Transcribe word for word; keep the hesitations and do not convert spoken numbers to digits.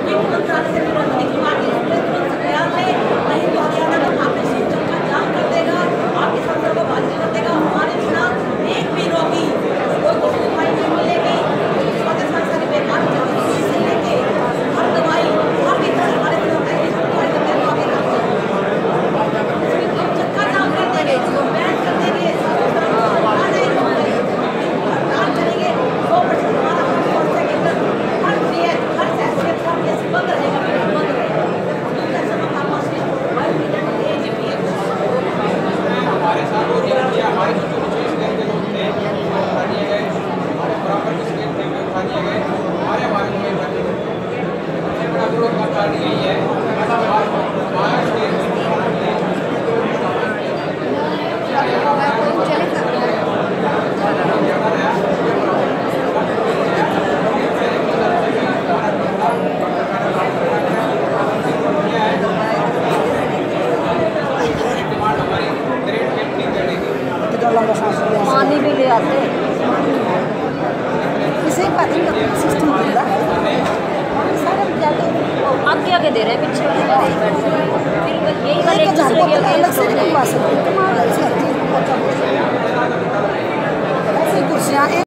मंत्रालय से तुरंत निकलवा के तुरंत प्रयास है, नहीं तो हरियाणा का आपके सिस्टम का जाम कर देगा, आपके संसद को बाधित कर देगा। हमारे बिना एक भी रोगी कोई कुछ दवाई नहीं मिलेगी। सारी बेकार से लेके हर दवाई हर भी हमारे चक्का जाम कर देंगे, बैन कर देंगे, करेंगे दो परसेंट हमारा हर क्रिया हर सेक्टर बंद रहेगा, बंद रहेगा। हमारे साथ हमारे जो चौबीस के लोग थे उठा दिए गए, हमारे बराबर के स्टेट थे वो उठा दिए गए, हमारे हमारे को नहीं उठा दिए गए। सबसे बड़ा विरोध का कारण यही है पानी भी ले आते इसे सिस्टम आगे आगे दे रहे हैं, पीछे यही वाले एक दूसरे के अलग से कुर्सियाँ